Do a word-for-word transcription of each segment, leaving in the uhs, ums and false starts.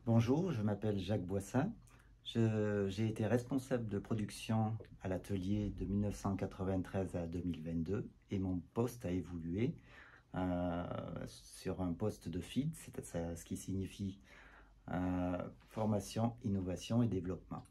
Bonjour, je m'appelle Jacques Boissin. Je- J'ai été responsable de production à l'atelier de mille neuf cent quatre-vingt-treize à deux mille vingt-deux et mon poste a évolué euh, sur un poste de F I D, c'est ça- ce qui signifie euh, formation, innovation et développement.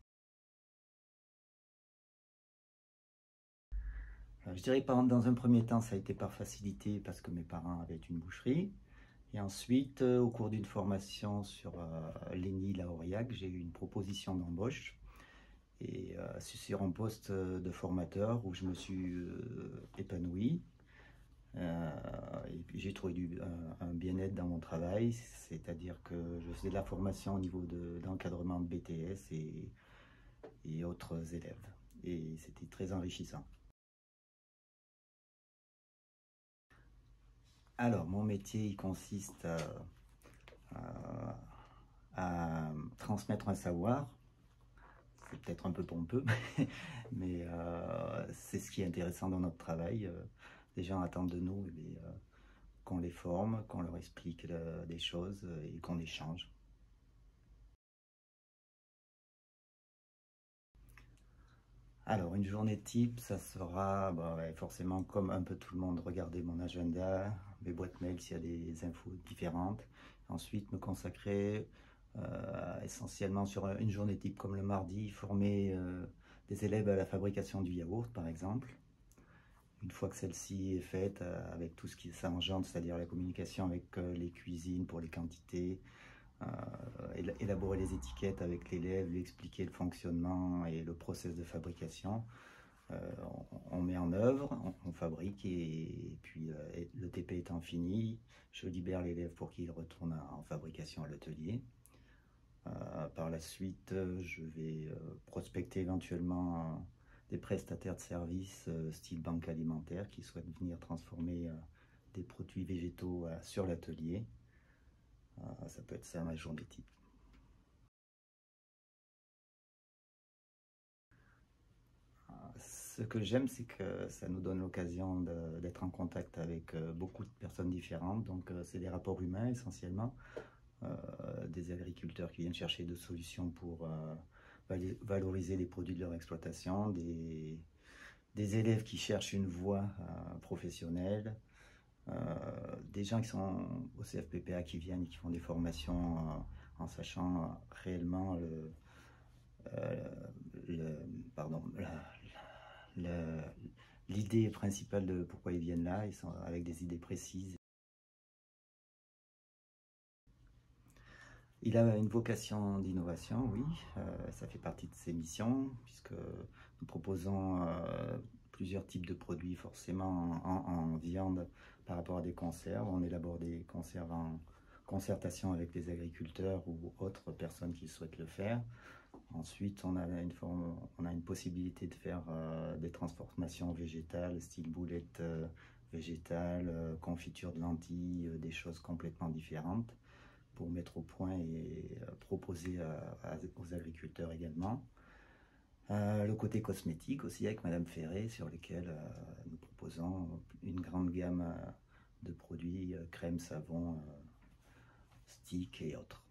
Euh, je dirais par- dans un premier temps, ça a été par facilité parce que mes parents avaient une boucherie. Et ensuite, euh, au cours d'une formation sur euh, l'E N I La Aurillac, j'ai eu une proposition d'embauche. Et euh, c'est sur un poste de formateur où je me suis euh, épanoui. Euh, et puis j'ai trouvé du, un, un bien-être dans mon travail, c'est-à-dire que je faisais de la formation au niveau de- d'encadrement de B T S et, et autres élèves. Et c'était très enrichissant. Alors, mon métier, il consiste à, à- à transmettre un savoir. C'est peut-être un peu pompeux, mais euh, c'est ce qui est intéressant dans notre travail. Euh, les gens attendent de nous eh bien, euh, qu'on les forme, qu'on leur explique euh, des choses euh, et qu'on échange. Alors, une journée type, ça sera bah, ouais, forcément comme un peu tout le monde, regarder mon agenda, mes boîtes mail s'il y a des infos différentes. Ensuite, me consacrer euh, essentiellement sur une journée type comme le mardi, former euh, des élèves à la fabrication du yaourt, par exemple. Une fois que celle-ci est faite, euh, avec tout ce qui ça engendre, c'est-à-dire la communication avec euh, les cuisines pour les quantités, euh, élaborer les étiquettes avec l'élève, lui expliquer le fonctionnement et le process de fabrication, euh, on, on met en œuvre, on, on fabrique et, et puis euh, le T P étant fini, je libère l'élève pour qu'il retourne en fabrication à l'atelier. Euh, par la suite, je vais euh, prospecter éventuellement des prestataires de services euh, style banque alimentaire qui souhaitent venir transformer euh, des produits végétaux euh, sur l'atelier. Euh, ça peut être ça ma journée type. Ce que j'aime, c'est que ça nous donne l'occasion d'être en contact avec euh, beaucoup de personnes différentes. Donc, euh, c'est des rapports humains essentiellement, euh, des agriculteurs qui viennent chercher des solutions pour euh, valoriser les produits de leur exploitation, des, des élèves qui cherchent une voie euh, professionnelle, euh, des gens qui sont au C F P P A qui viennent et qui font des formations euh, en sachant réellement le, euh, le pardon, l'idée principale de pourquoi ils viennent là, ils sont avec des idées précises. Il a une vocation d'innovation, oui, euh, ça fait partie de ses missions, puisque nous proposons euh, plusieurs types de produits, forcément en, en, viande par rapport à des conserves. On élabore des conserves en concertation avec les agriculteurs ou autres personnes qui souhaitent le faire. Ensuite, on a une, forme, on a une possibilité de faire euh, des transformations végétales, style boulettes euh, végétales, euh, confiture de lentilles, euh, des choses complètement différentes pour mettre au point et euh, proposer à, à, aux agriculteurs également. Euh, le côté cosmétique aussi avec Madame Ferré, sur lequel euh, nous proposons une grande gamme euh, de produits, euh, crème, savon, euh, sticks et autres.